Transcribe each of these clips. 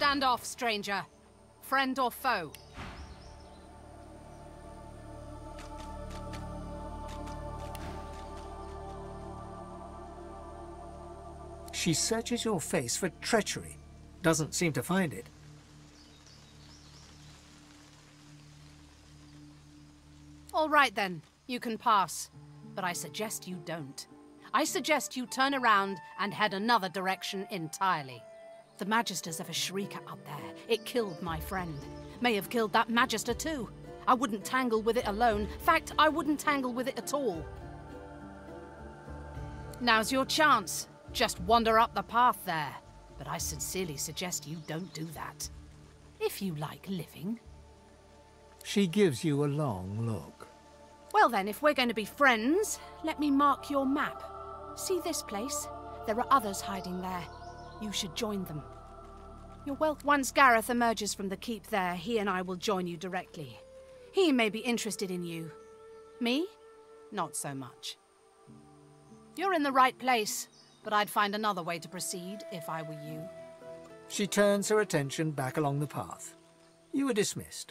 Stand off, stranger. Friend or foe? She searches your face for treachery. Doesn't seem to find it. All right then, you can pass. But I suggest you don't. I suggest you turn around and head another direction entirely. The Magisters of a Shrieker up there. It killed my friend. May have killed that Magister too. I wouldn't tangle with it alone. Fact, I wouldn't tangle with it at all. Now's your chance. Just wander up the path there. But I sincerely suggest you don't do that. If you like living. She gives you a long look. Well then, if we're going to be friends, let me mark your map. See this place? There are others hiding there. You should join them. You're welcome. Once Gareth emerges from the keep there, he and I will join you directly. He may be interested in you. Me? Not so much. You're in the right place, but I'd find another way to proceed if I were you. She turns her attention back along the path. You are dismissed.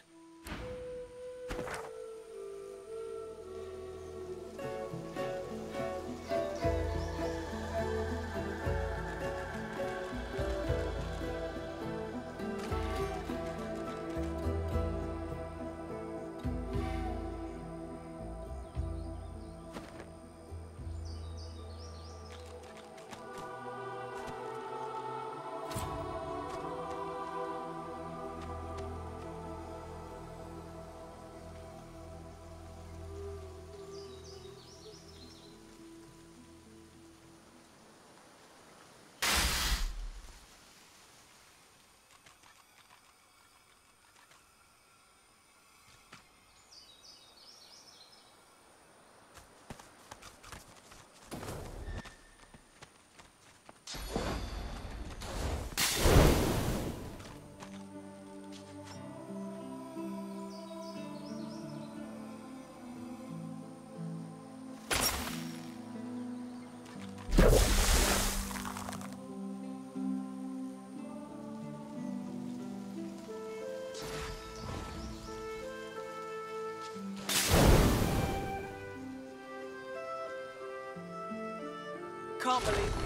Can't believe we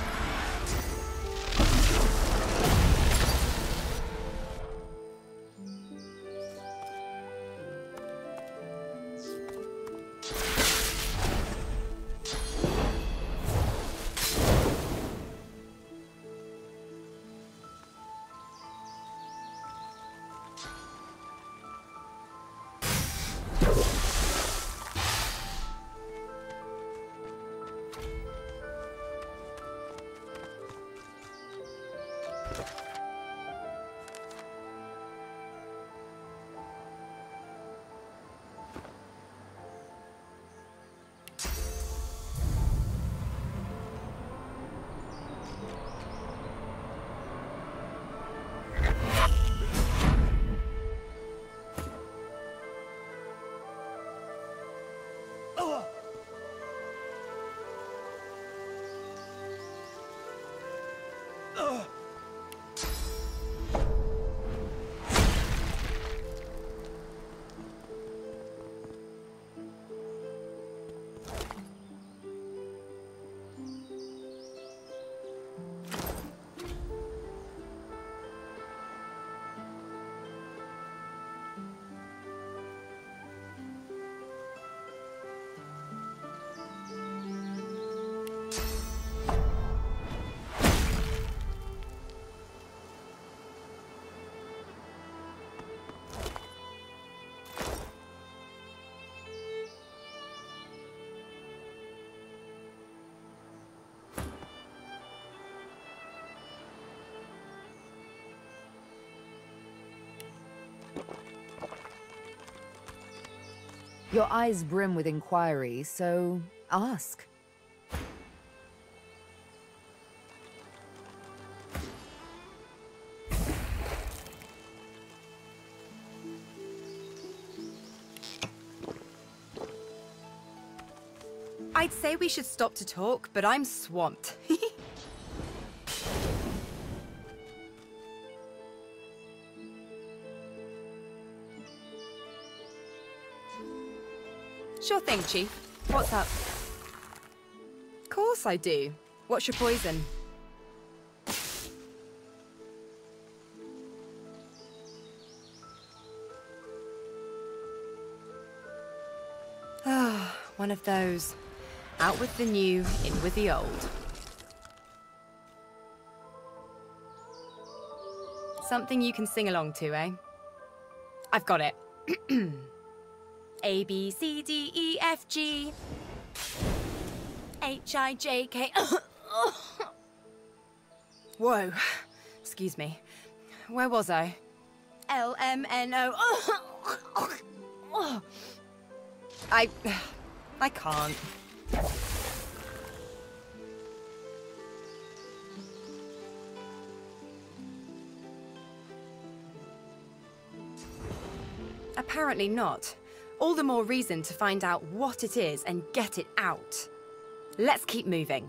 Your eyes brim with inquiry, so ask. I'd say we should stop to talk, but I'm swamped. Sure thing, Chief. What's up? Of course I do. What's your poison? Ah, one of those. Out with the new, in with the old. Something you can sing along to, eh? I've got it. A, B, C, D, E, F, G, H, I, J, K. Whoa. Excuse me. Where was I? L, M, N, O. I can't. Apparently not. All the more reason to find out what it is and get it out. Let's keep moving.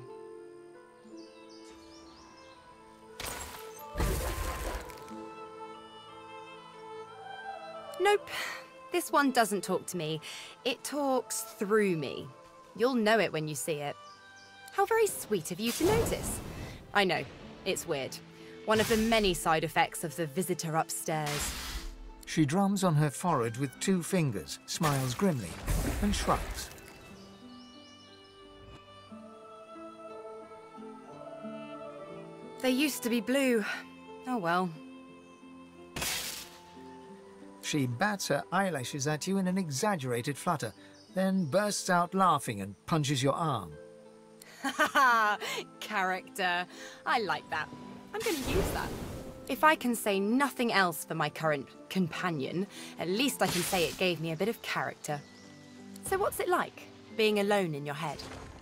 Nope. This one doesn't talk to me. It talks through me. You'll know it when you see it. How very sweet of you to notice. I know, it's weird. One of the many side effects of the visitor upstairs. She drums on her forehead with 2 fingers, smiles grimly, and shrugs. They used to be blue. Oh well. She bats her eyelashes at you in an exaggerated flutter, then bursts out laughing and punches your arm. Haha, character. I like that. I'm going to use that. If I can say nothing else for my current companion, at least I can say it gave me a bit of character. So what's it like, being alone in your head?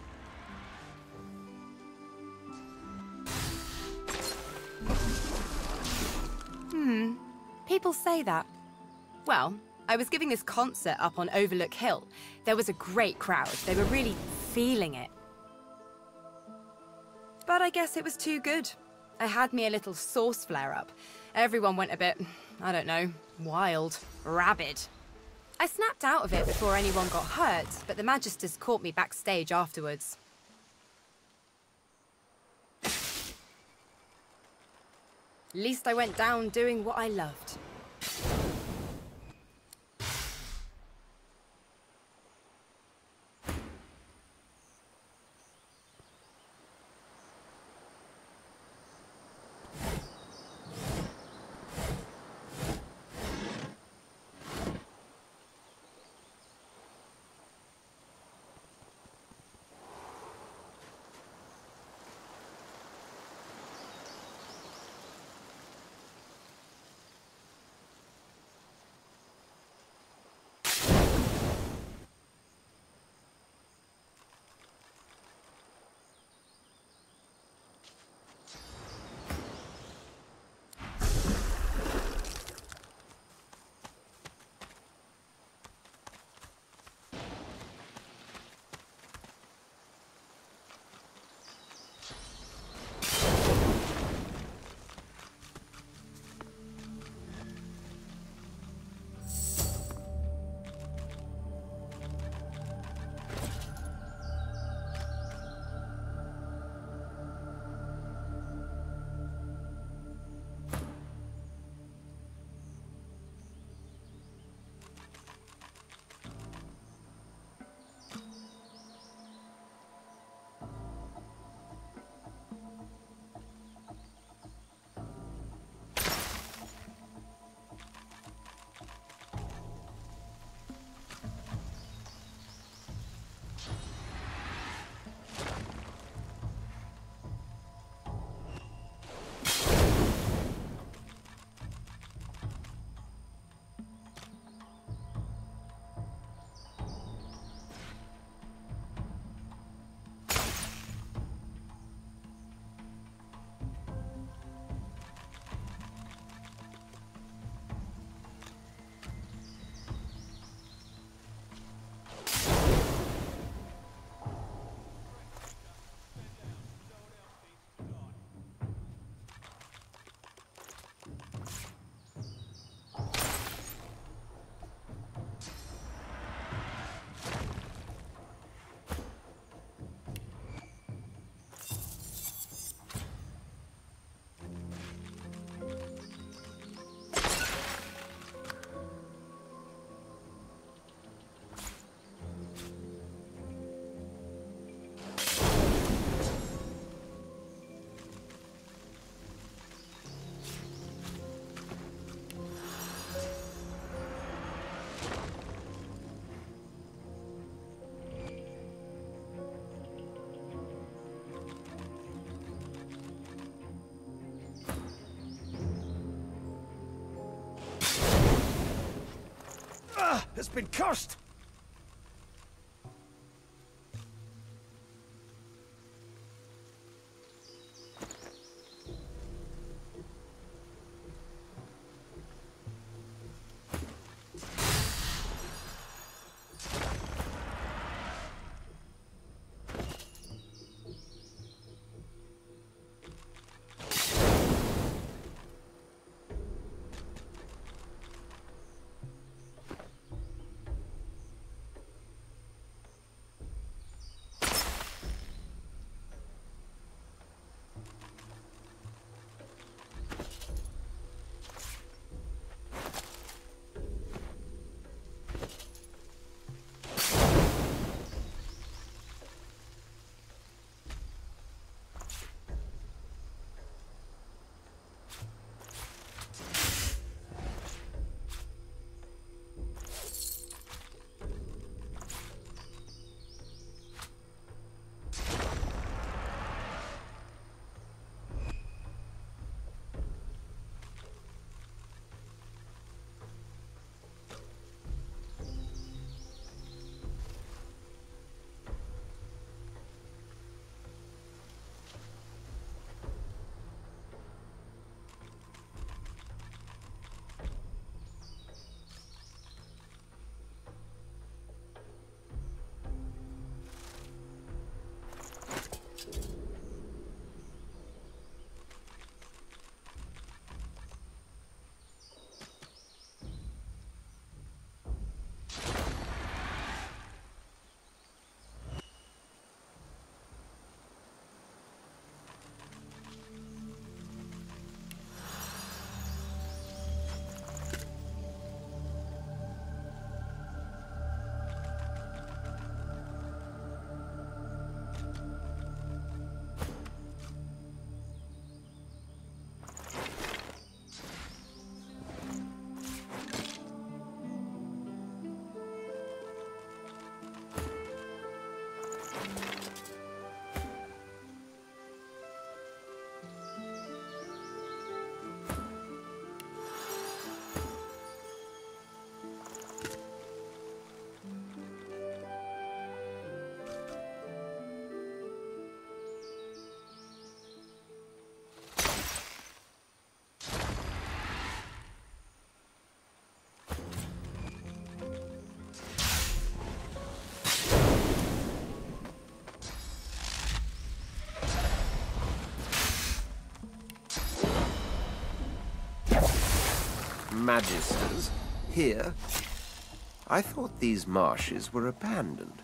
People say that. Well, I was giving this concert up on Overlook Hill. There was a great crowd. They were really feeling it. But I guess it was too good. I had me a little sauce flare-up. Everyone went a bit, I don't know, wild, rabid. I snapped out of it before anyone got hurt, but the Magisters caught me backstage afterwards. At least I went down doing what I loved. that's been cursed! Magisters, here? I thought these marshes were abandoned.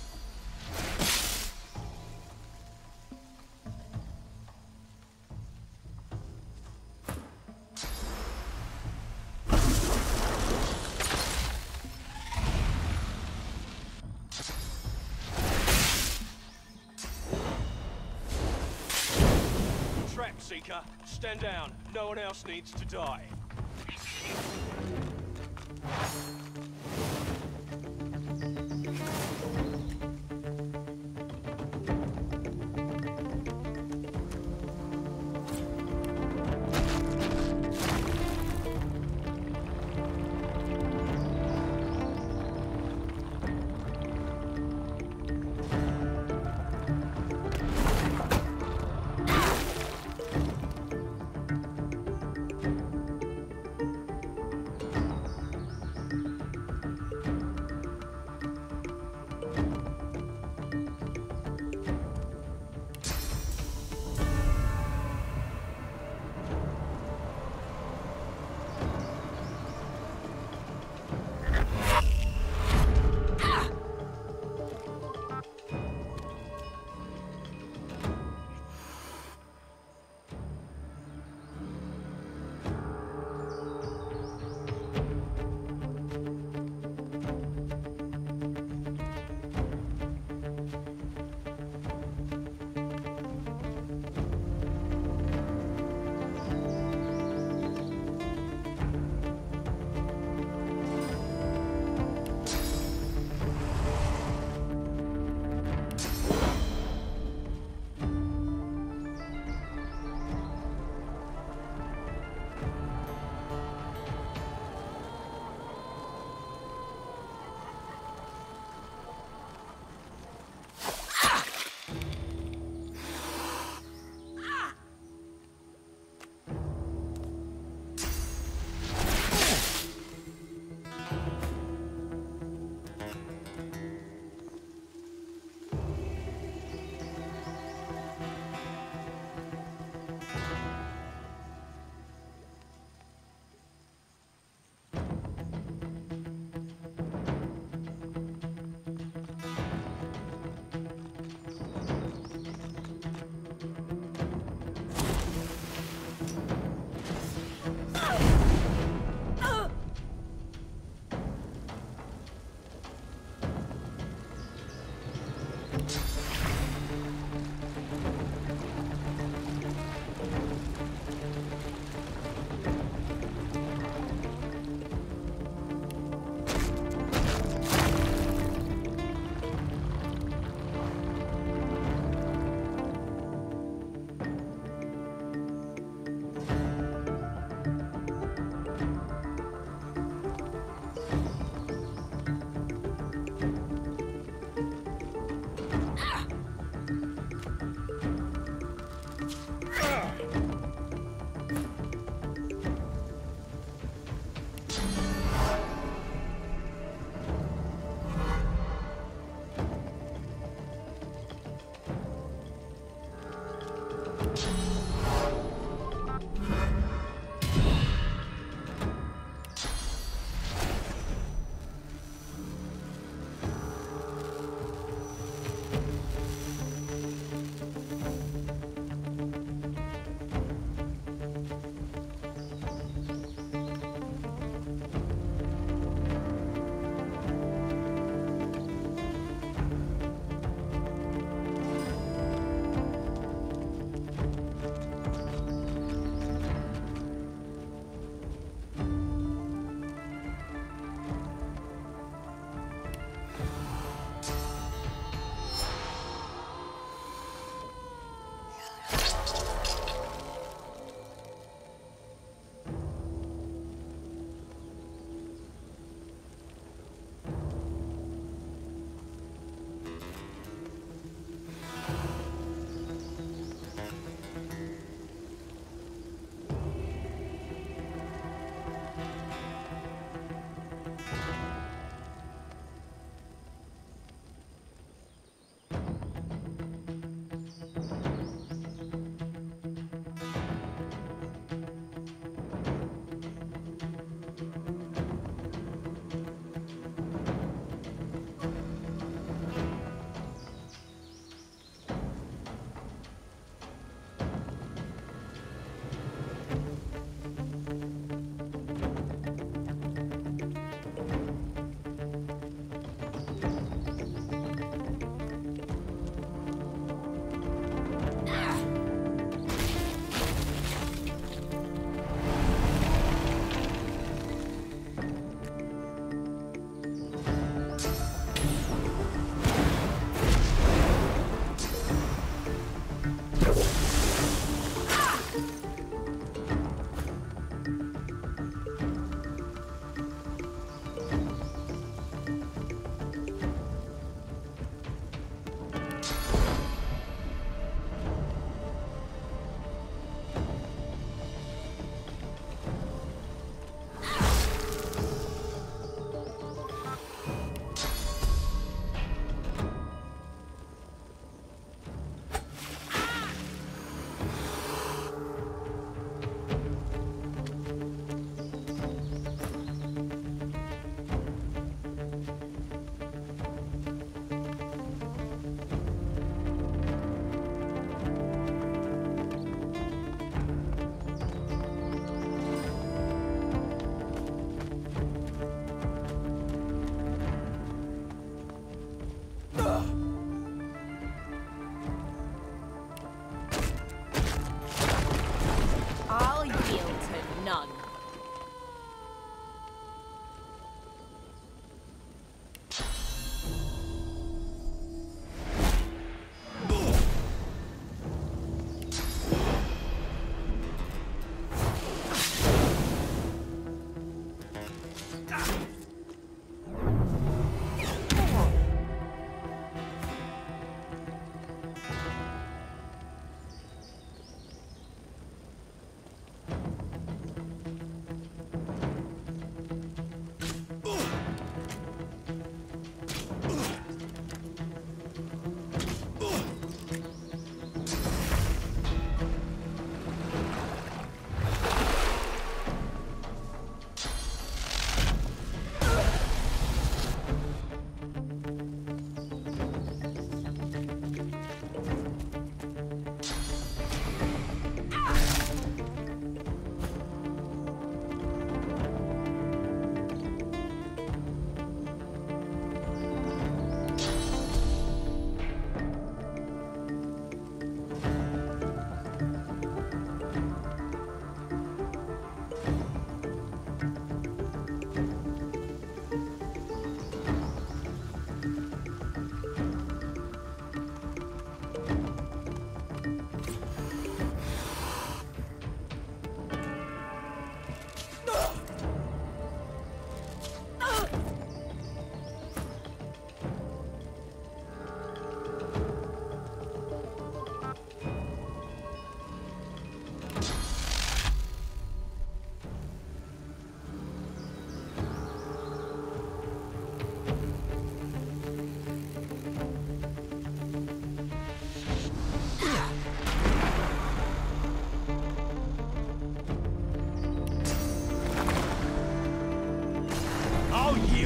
Track Seeker, stand down. No one else needs to die.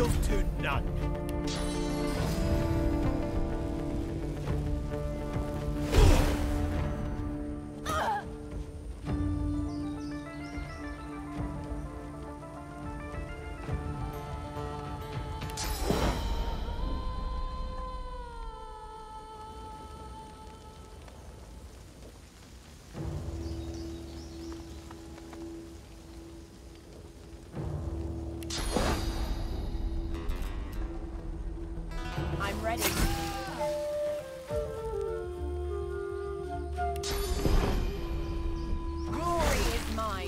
yield to none. I'm ready. Glory is mine.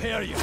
Prepare you.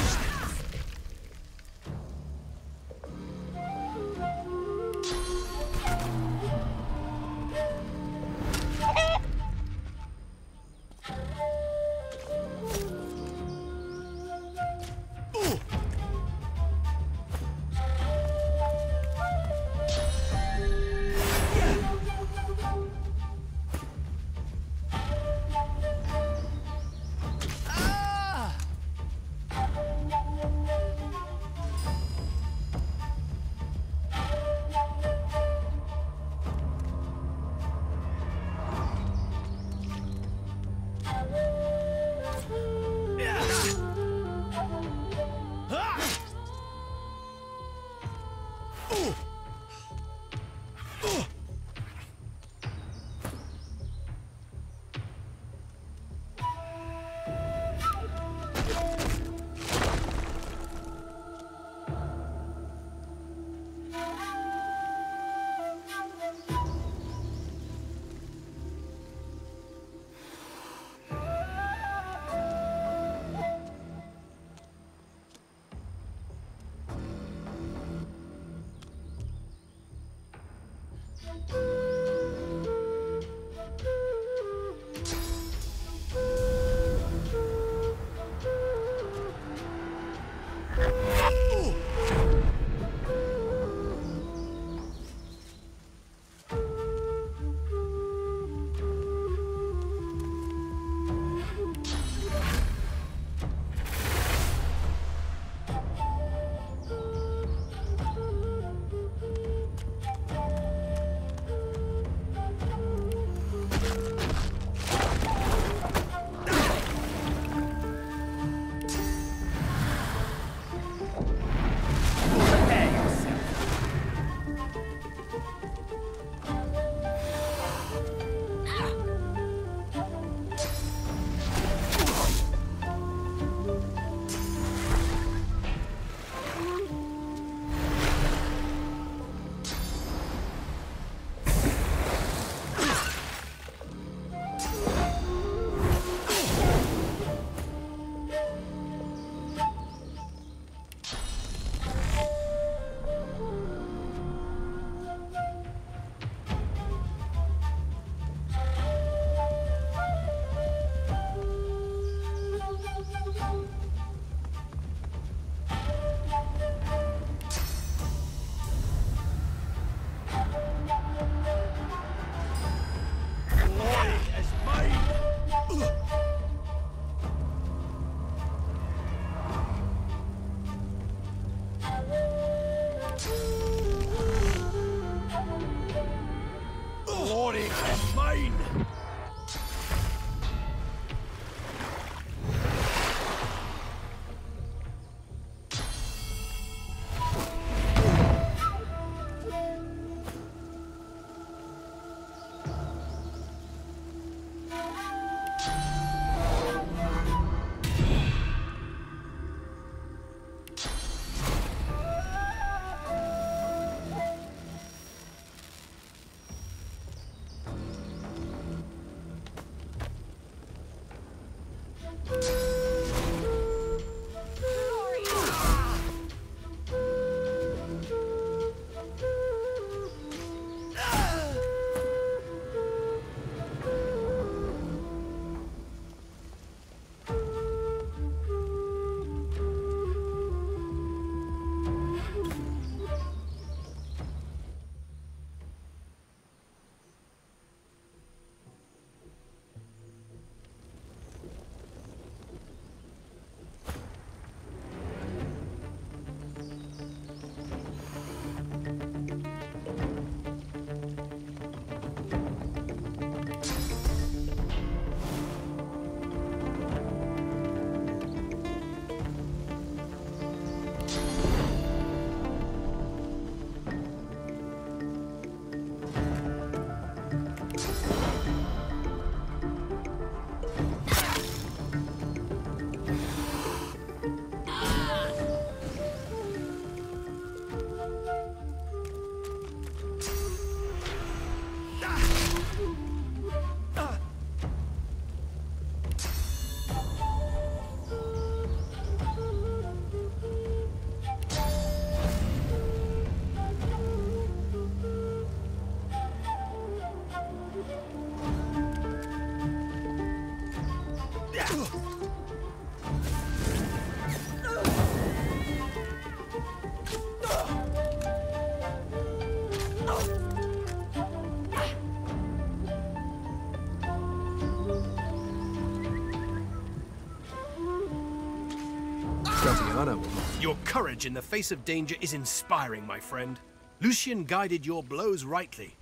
Tatiana will. Your courage in the face of danger is inspiring, my friend. Lucian guided your blows rightly.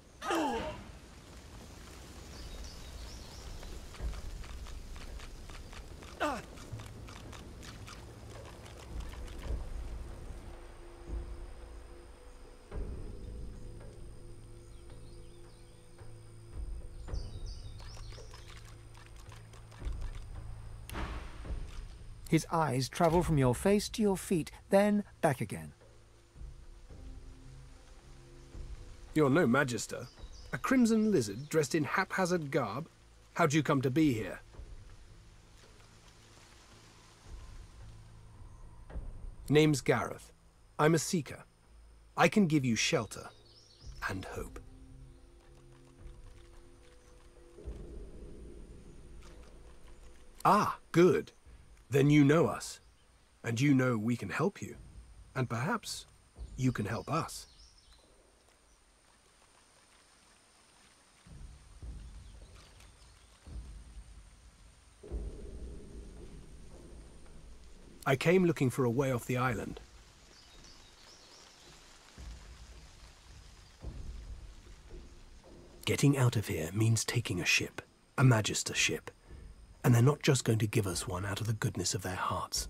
His eyes travel from your face to your feet, then back again. You're no magister. A crimson lizard dressed in haphazard garb? How'd you come to be here? Name's Gareth. I'm a seeker. I can give you shelter and hope. Ah, good. Then you know us. And you know we can help you. And perhaps you can help us. I came looking for a way off the island. Getting out of here means taking a ship, a Magister ship. And they're not just going to give us one out of the goodness of their hearts.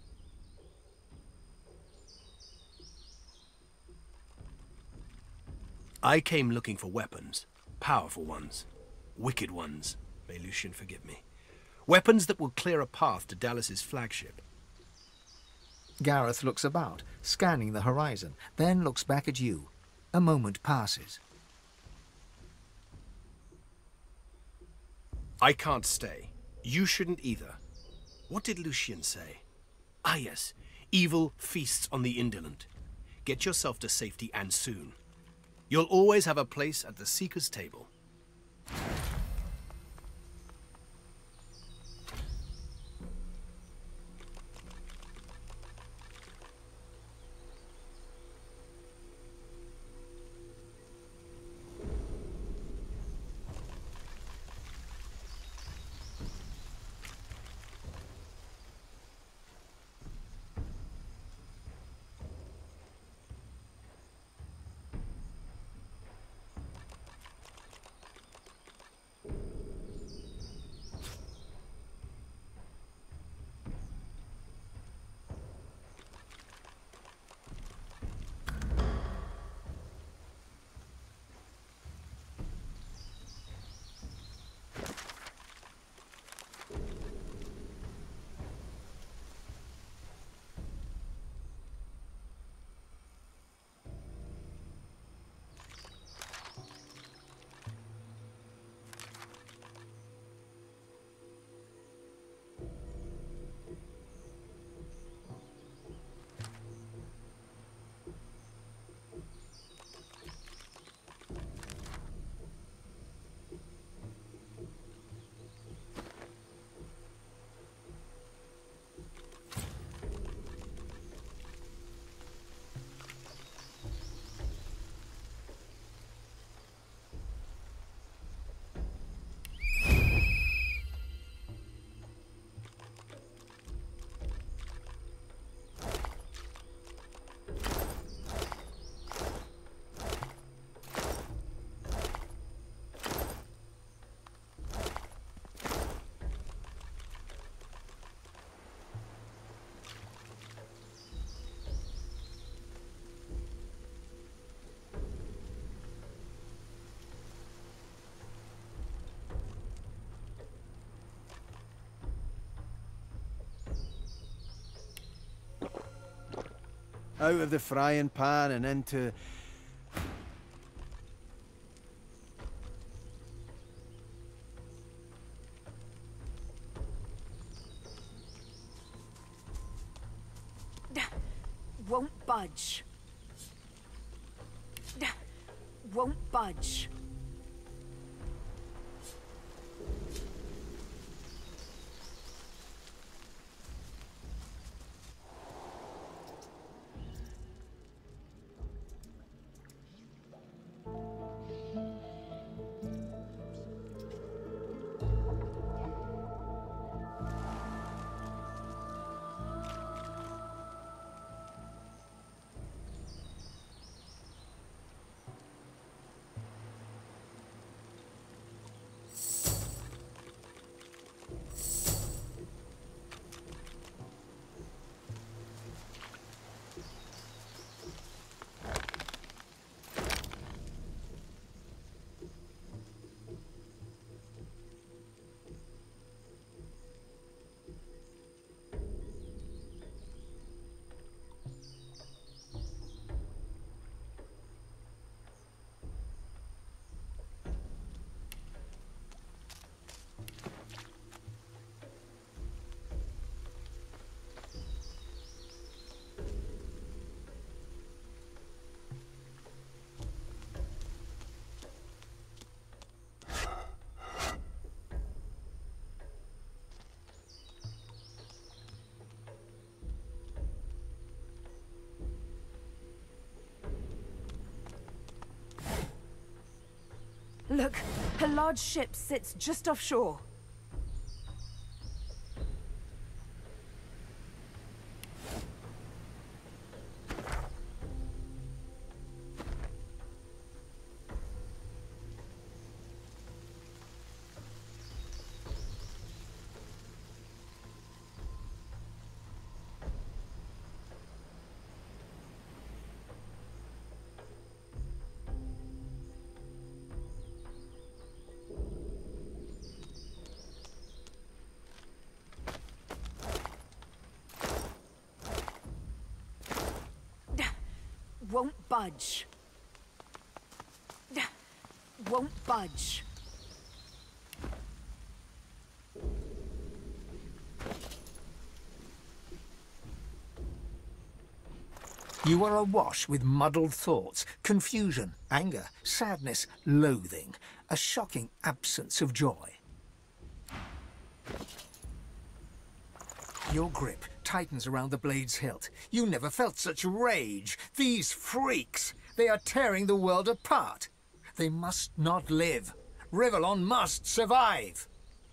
I came looking for weapons. Powerful ones. Wicked ones. May Lucian forgive me. Weapons that will clear a path to Dallas's flagship. Gareth looks about, scanning the horizon, then looks back at you. A moment passes. I can't stay. You shouldn't either. What did Lucian say? Ah yes, evil feasts on the indolent. Get yourself to safety and soon. You'll always have a place at the Seeker's table. Out of the frying pan and into... Won't budge. Won't budge. Look, a large ship sits just offshore. Won't budge. Won't budge. You are awash with muddled thoughts, confusion, anger, sadness, loathing, a shocking absence of joy. Your grip tightens around the blade's hilt. You never felt such rage. These freaks, they are tearing the world apart. They must not live. Rivellon must survive.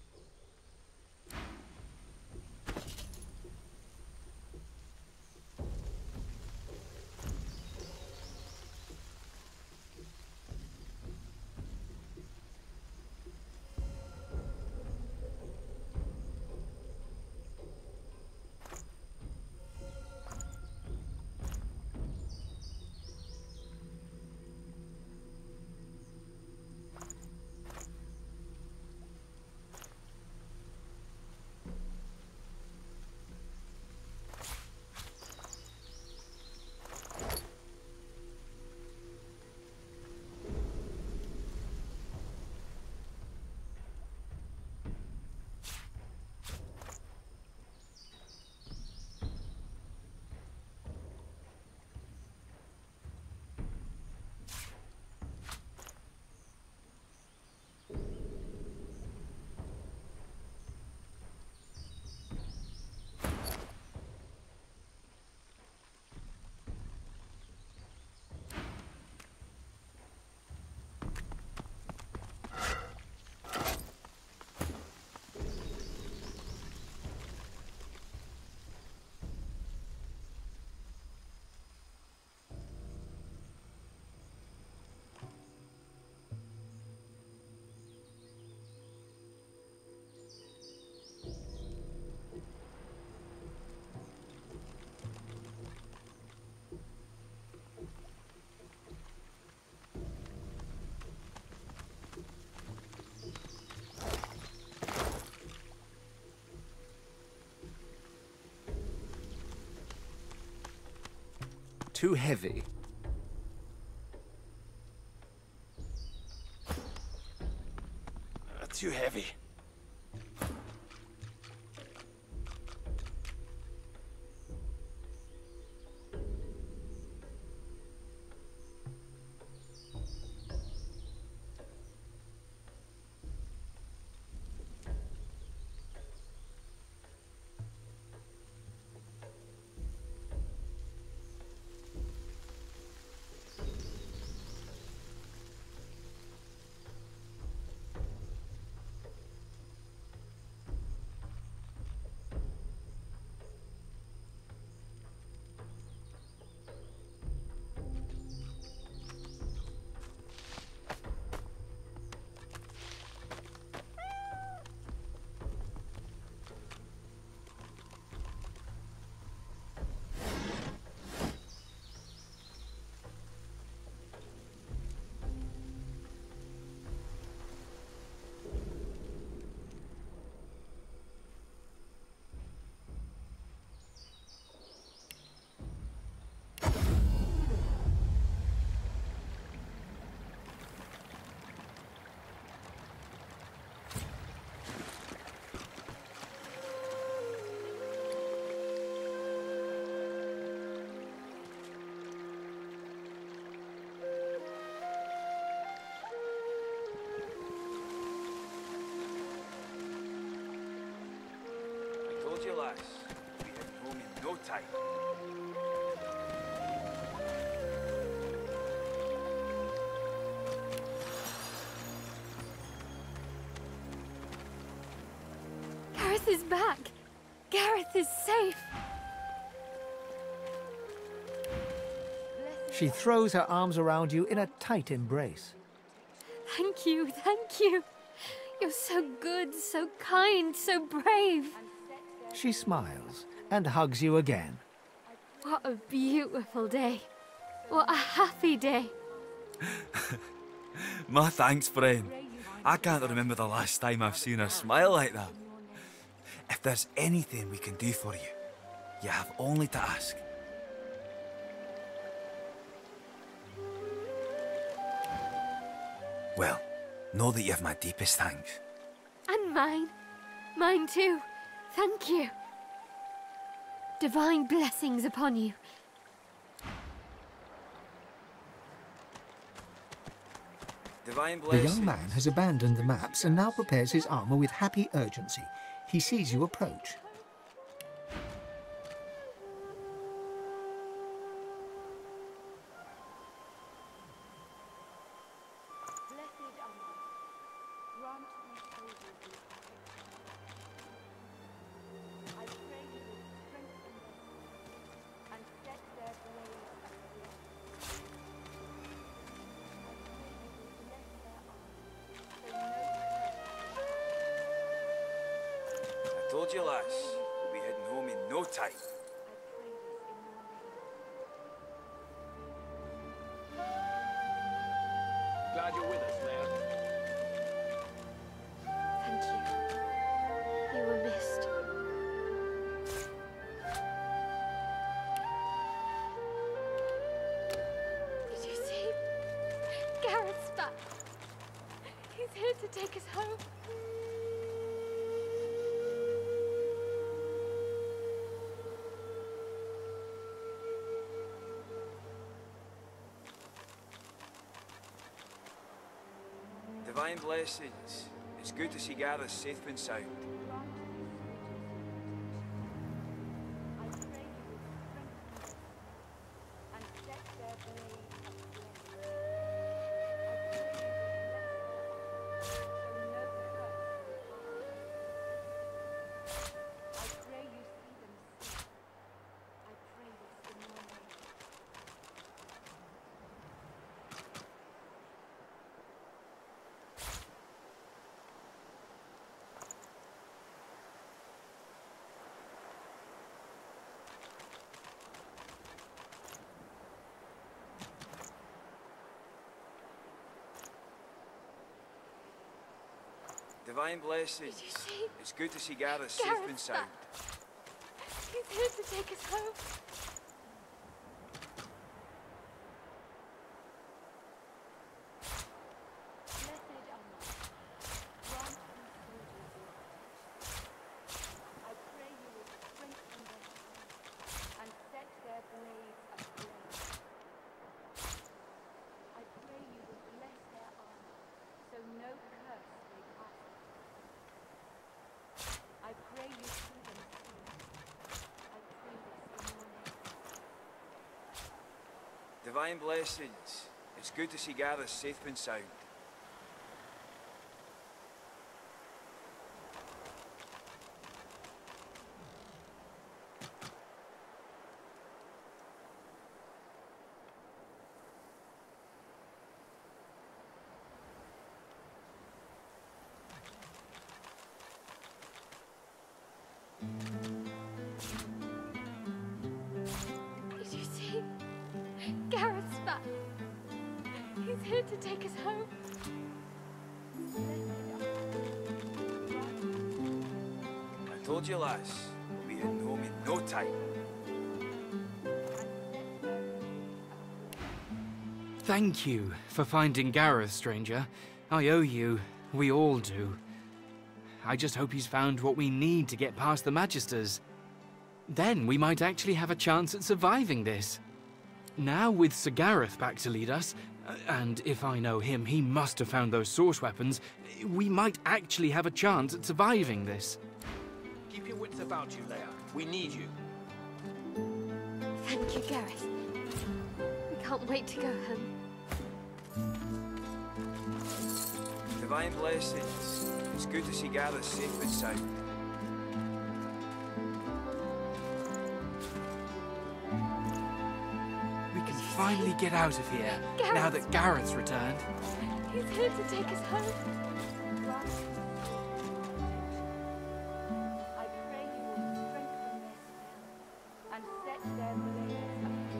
Too heavy. Too heavy. You lass, we head home in no time. is back. Gareth is safe. She throws her arms around you in a tight embrace. Thank you, thank you. You're so good, so kind, so brave. She smiles and hugs you again. What a beautiful day. What a happy day. My thanks, friend. I can't remember the last time I've seen her smile like that. If there's anything we can do for you, you have only to ask. Well, know that you have my deepest thanks. And mine. Mine too. Thank you. Divine blessings upon you. Divine The blessings. young man has abandoned the maps and now prepares his armor with happy urgency. He sees you approach. I told you, lass. We'll be heading home in no time. Glad you're with us, Leia. Thank you. You were missed. Did you see? Gareth's back. He's here to take us home. Divine blessings. It's good to see Gareth safe and sound. Divine blessings. It's good to see Gareth safe and sound. He's here to take us home. Divine blessings. It's good to see Gareth safe and sound. Did you see? Gareth's back. He's here to take us home. I told you, lass. We'll be heading home in no time. Thank you for finding Gareth, stranger. I owe you. We all do. I just hope he's found what we need to get past the Magisters. Then we might actually have a chance at surviving this. Now with Sir Gareth back to lead us, and if I know him, he must have found those source weapons, we might actually have a chance at surviving this. Keep your wits about you, Leia. We need you. Thank you, Gareth. We can't wait to go home. Divine blessings. It's good to see Gareth safe and sound. finally get out of here, now that Gareth's returned. He's here to take us home. I pray you will strengthen their spell and set their blades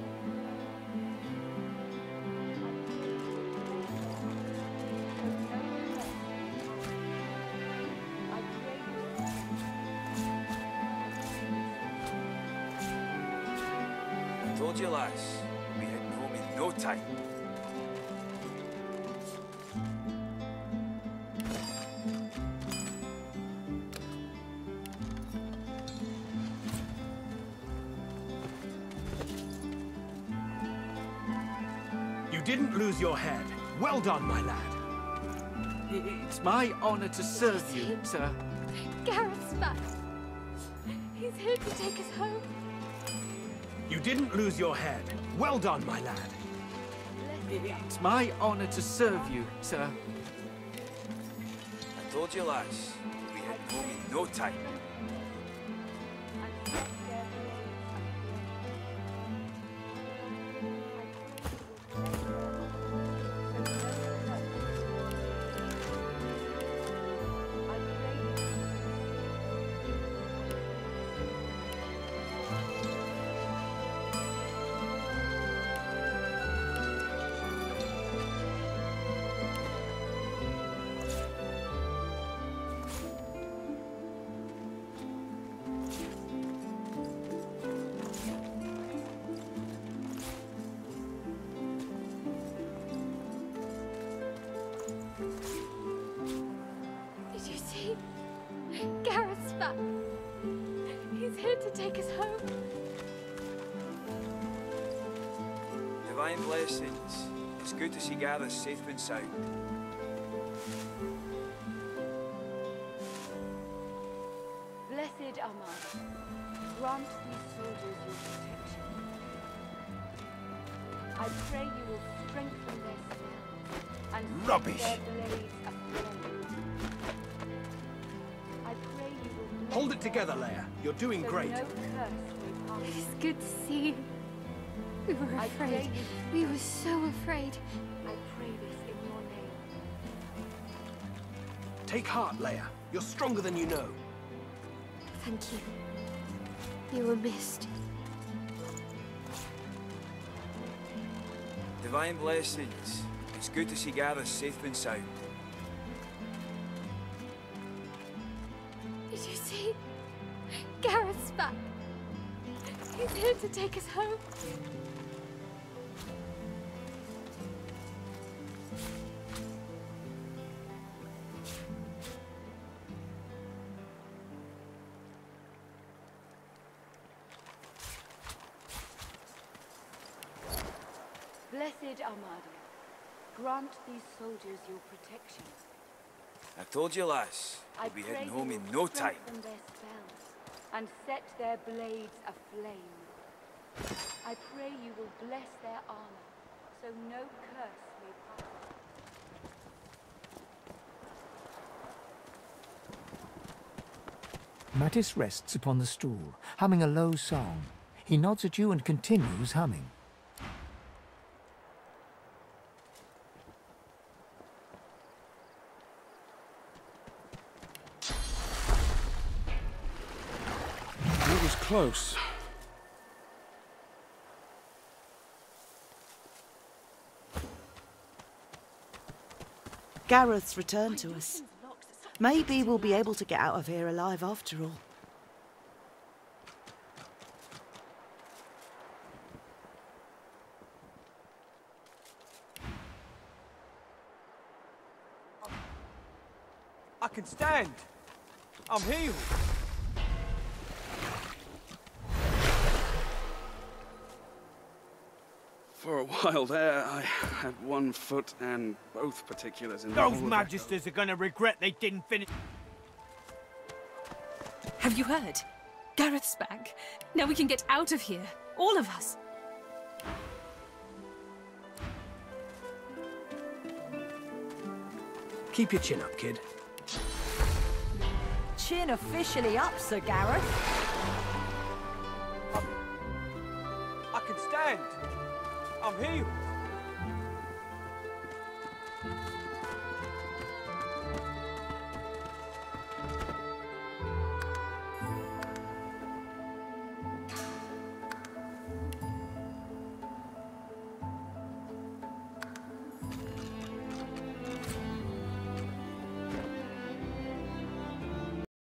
I told you, lass, we had home in no time. You didn't lose your head. Well done, my lad. It's my honor to serve you, sir. Gareth's back. He's here to take us home. You didn't lose your head. Well done, my lad. It's my honor to serve you, sir. I told you, lass, we had home in no time. Did you see? Gareth's back. He's here to take us home. Divine blessings. It's good to see Gareth safe and sound. Blessed Armada, grant these soldiers your protection. I pray you will strengthen their spells and Rubbish. set their blades aflame. I pray you will bless Hold it together, Leia. You're doing so great. no curse may pass. It is good to see you. We were I pray afraid. We were so afraid. I pray this in your name. Take heart, Leia. You're stronger than you know. Thank you. You were missed. Divine blessings. It's good to see Gareth safe and sound. Did you see? Gareth's back. He's here to take us home. Blessed Armada, grant these soldiers your protection. I told you, lass, I we'll be pray heading you home will in no time. strengthen their spells and set their blades aflame. I pray you will bless their armor, so no curse may pass. Mattis rests upon the stool, humming a low song. He nods at you and continues humming. It was close. Gareth's returned to us. Maybe we'll be able to get out of here alive after all. I can stand. I'm healed. For a while there, I had one foot and both particulars in the Those hole of a- magisters are gonna regret they didn't finish. Have you heard? Gareth's back. Now we can get out of here. All of us. Keep your chin up, kid. Chin officially up, Sir Gareth. I can stand. I'm healed.